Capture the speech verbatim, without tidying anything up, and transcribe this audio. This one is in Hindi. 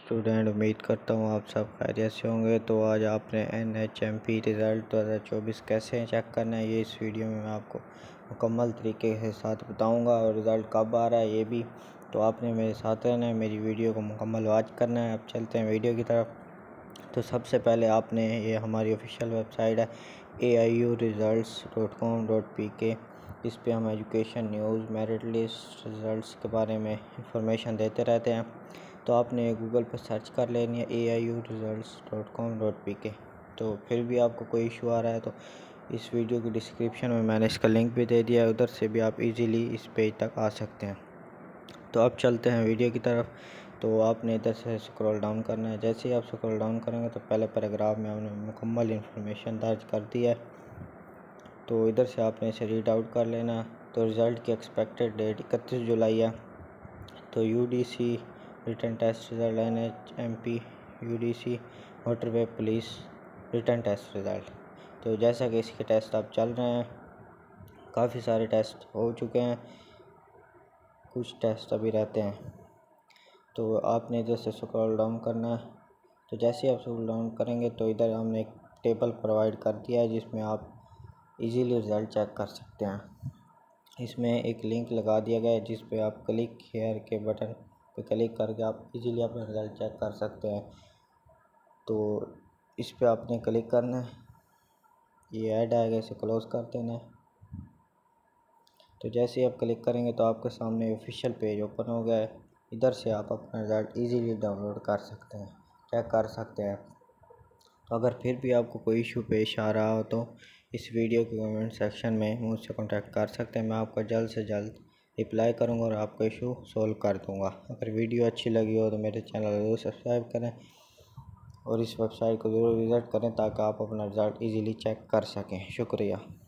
स्टूडेंट, उम्मीद करता हूँ आप सब खैरियत से होंगे। तो आज आपने N H M P result दो हज़ार चौबीस कैसे चेक करना है, ये इस वीडियो में मैं आपको मुकम्मल तरीके के साथ बताऊंगा, और रिज़ल्ट कब आ रहा है ये भी। तो आपने मेरे साथ रहना है, मेरी वीडियो को मुकम्मल वॉच करना है। अब चलते हैं वीडियो की तरफ। तो सबसे पहले आपने, ये हमारी ऑफिशियल वेबसाइट है A I U results dot com dot P K. इस पे हम education, news, merit list, results के बारे में इंफॉर्मेशन देते रहते हैं। तो आपने गूगल पर सर्च कर लेनी है A I U results dot com dot P K. तो फिर भी आपको कोई इशू आ रहा है तो इस वीडियो की डिस्क्रिप्शन में मैंने इसका लिंक भी दे दिया है, उधर से भी आप इजीली इस पेज तक आ सकते हैं। तो अब चलते हैं वीडियो की तरफ। तो आपने इधर से स्क्रॉल डाउन करना है। जैसे ही आप स्क्रॉल डाउन करेंगे तो पहले पैराग्राफ में आपने मुकम्मल इंफॉर्मेशन दर्ज कर दी है, तो इधर से आपने इसे रीड आउट कर लेना। तो रिज़ल्ट की एक्सपेक्टेड डेट इकतीस जुलाई है। तो U D C written test result, N H M P U D C motorway police written test result. तो जैसा कि इसके टेस्ट अब चल रहे हैं, काफ़ी सारे टेस्ट हो चुके हैं, कुछ टेस्ट अभी रहते हैं। तो आपने इधर से स्क्रॉल डाउन करना है। तो जैसे आप स्क्रॉल डाउन करेंगे तो इधर हमने एक टेबल प्रोवाइड कर दिया है जिसमें आप इजीली रिज़ल्ट चेक कर सकते हैं। इसमें एक लिंक लगा दिया गया है जिस पे आप क्लिक हेयर के बटन पे क्लिक करके आप इजीली अपना रिज़ल्ट चेक कर सकते हैं। तो इस पे आपने क्लिक करना है, ये ऐड आएगा, इसे क्लोज़ कर देना है। तो जैसे ही आप क्लिक करेंगे तो आपके सामने ऑफिशियल पेज ओपन हो गया है। इधर से आप अपना रिज़ल्ट इजीली डाउनलोड कर सकते हैं, चेक कर सकते हैं। तो अगर फिर भी आपको कोई इशू पेश आ रहा हो तो इस वीडियो के कमेंट सेक्शन में मुझसे कांटेक्ट कर सकते हैं। मैं आपका जल्द से जल्द रिप्लाई करूंगा और आपका इशू सॉल्व कर दूंगा। अगर वीडियो अच्छी लगी हो तो मेरे चैनल को ज़रूर सब्सक्राइब करें और इस वेबसाइट को ज़रूर विज़िट करें ताकि आप अपना रिज़ल्ट इजीली चेक कर सकें। शुक्रिया।